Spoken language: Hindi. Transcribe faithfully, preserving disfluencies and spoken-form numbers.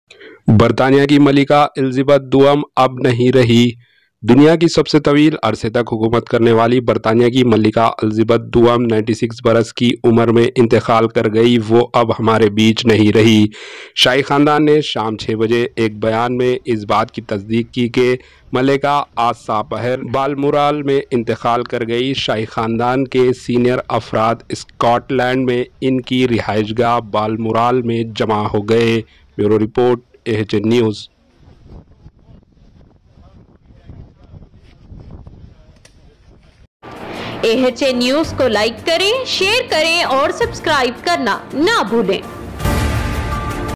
बरतानिया की मलिका एलिज़ाबेथ दुआम अब नहीं रही। दुनिया की सबसे तवील अरसे तक हुकूमत करने वाली बरतानिया की मलिका एलिज़ाबेथ दुआम छियानवे बरस की उम्र में इंतकाल कर गई। वो अब हमारे बीच नहीं रही। शाही खानदान ने शाम छः बजे एक बयान में इस बात की तस्दीक की कि मलिका आज सापहर बालमोराल में इंतकाल कर गई। शाही खानदान के सीनियर अफराद स्कॉटलैंड में इनकी रिहाइशगाह बालमोराल में जमा हो गए। Bureau report H N news. A H N news को लाइक करें, शेयर करें और सब्सक्राइब करना ना भूलें।